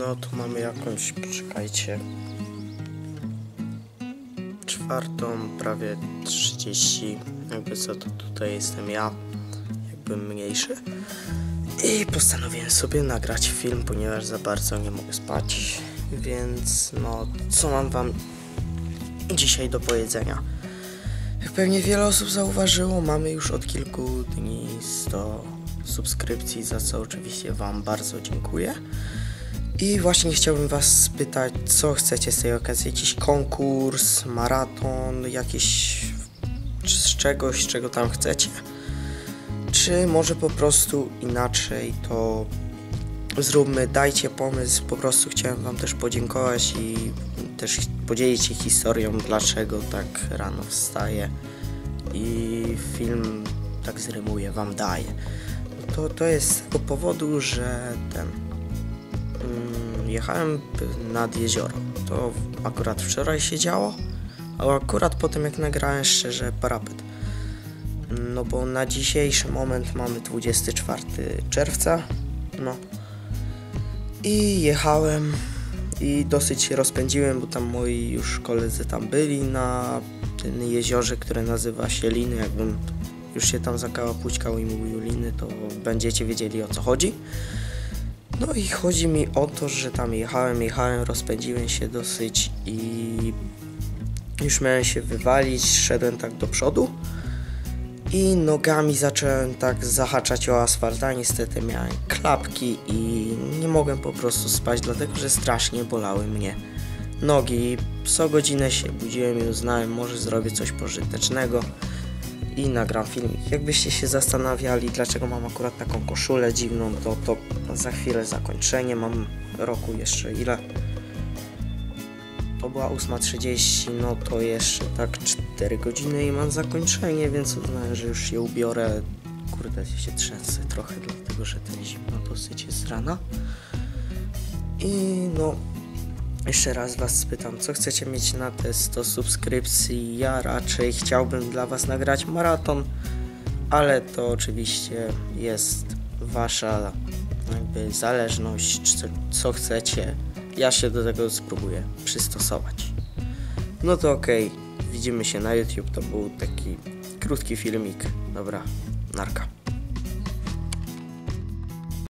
No tu mamy jakąś, poczekajcie, 4:00, prawie 30, jakby co to tutaj jestem ja, jakby mniejszy. I postanowiłem sobie nagrać film, ponieważ za bardzo nie mogę spać. Więc no, co mam wam dzisiaj do powiedzenia? Jak pewnie wiele osób zauważyło, mamy już od kilku dni 100 subskrypcji, za co oczywiście wam bardzo dziękuję. I właśnie chciałbym was spytać, co chcecie z tej okazji? Jakiś konkurs, maraton, jakiś z czegoś, czego tam chcecie? Czy może po prostu inaczej to zróbmy, dajcie pomysł, po prostu chciałem wam też podziękować i też podzielić się historią, dlaczego tak rano wstaję i film tak zrymuję, wam daję. To jest z tego powodu, że jechałem nad jezioro, to akurat wczoraj się działo, a akurat po tym jak nagrałem szczerze parapet. No bo na dzisiejszy moment mamy 24 czerwca, no i jechałem i dosyć się rozpędziłem, bo tam moi już koledzy tam byli na tym jeziorze, które nazywa się Liny. Jakbym już się tam zakałapućkał i mówił Liny, to będziecie wiedzieli, o co chodzi. No i chodzi mi o to, że tam jechałem, rozpędziłem się dosyć i już miałem się wywalić, szedłem tak do przodu i nogami zacząłem tak zahaczać o asfalt, a niestety miałem klapki i nie mogłem po prostu spać, dlatego że strasznie bolały mnie nogi. Co godzinę się budziłem i uznałem, może zrobię coś pożytecznego i nagram filmik. Jakbyście się zastanawiali, dlaczego mam akurat taką koszulę dziwną, to za chwilę zakończenie. Mam roku jeszcze ile? To była 8:30, no to jeszcze tak 4 godziny i mam zakończenie, więc uznałem, że już się ubiorę. Kurde, się trzęsę trochę, dlatego że ten zimno dosyć jest z rana. I no, jeszcze raz was spytam, co chcecie mieć na te 100 subskrypcji? Ja raczej chciałbym dla was nagrać maraton, ale to oczywiście jest wasza jakby zależność, co chcecie. Ja się do tego spróbuję przystosować. No to okej, widzimy się na YouTube, to był taki krótki filmik. Dobra, narka.